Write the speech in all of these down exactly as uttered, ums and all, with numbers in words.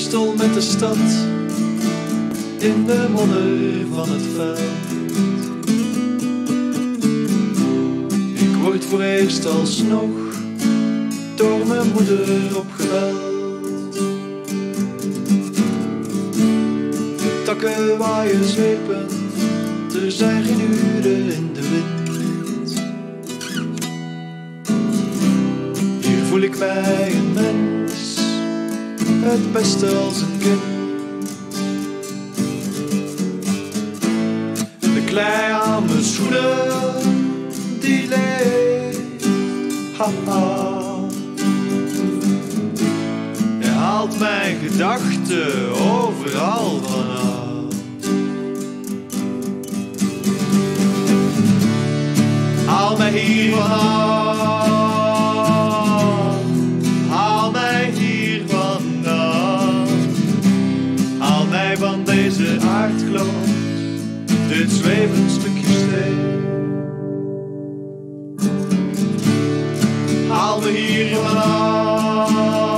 worstel met de stad in de modder van het veld. Ik word voor eerst alsnog door mijn moeder opgebeld. De takken waaien zwepen, er zijn geen uren in de wind. Hier voel ik mij een mens, het beste als een kind. De klei aan mijn schoenen, die leeft, haha. Hij haalt mijn gedachten overal vanaf. Haal mij hier vanaf, haal mij hier vandaan. Haal mij van deze aardkloot, dit zwevend stukje steen. Haal me hier vanaf,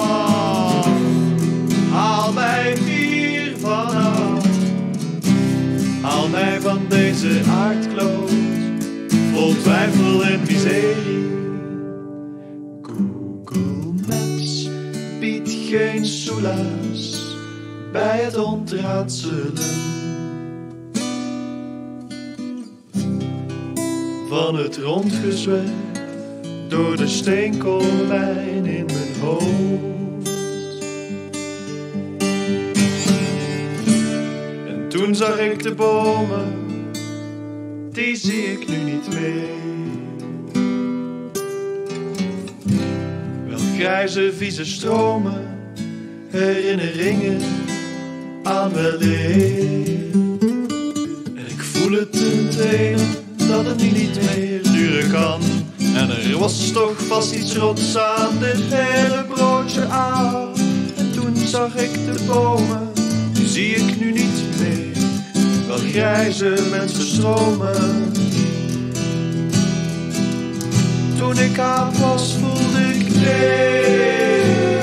haal mij hier vanaf. Haal mij van deze aardkloot, vol twijfel en miserie. Google Maps biedt geen soelaas bij het ontraadselen van het rondgezwerf door de steenkoolmijn in mijn hoofd. En toen zag ik de bomen, die zie ik nu niet meer. Wel grijze vieze stromen, herinneringen aan weleer. En ik voel het in het ene, dat het niet meer duren kan. En er was toch vast iets rots aan dit hele broodje aan. En toen zag ik de bomen, die zie ik nu niet meer. Wel grijze mensen stromen. Toen ik aan was, voelde ik leeg.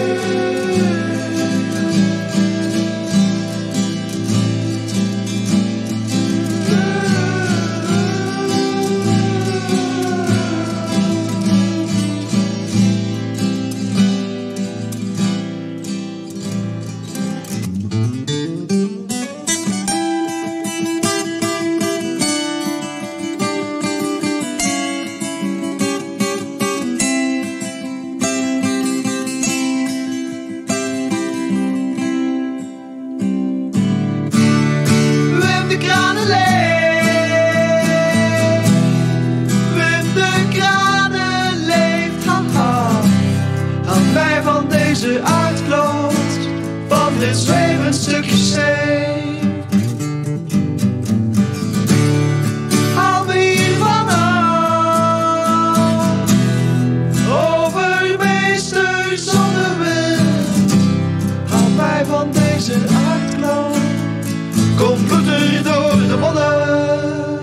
Deze aardkloot van dit zwevend stukje steen. Haal me hier vanaf, overmeester zonder wind. Haal mij van deze aardkloot, kom ploeter door de modder.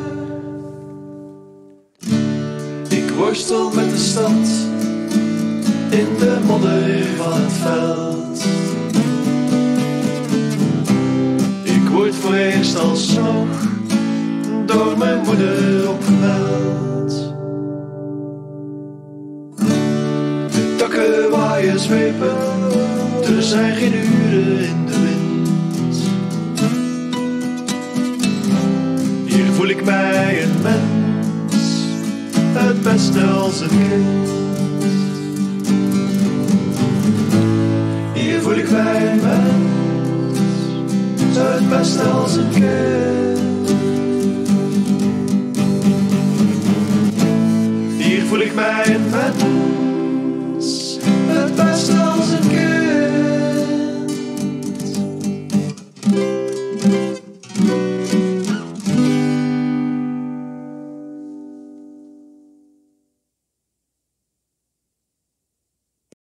Ik worstel met de stad in de modder van het veld. Ik word voor eerst alsnog door mijn moeder opgemeld. De takken waaien zwepen, er zijn geen uren in de wind. Hier voel ik mij een mens, het beste als een kind. Hier voel ik mij een mens, het beste als een kind.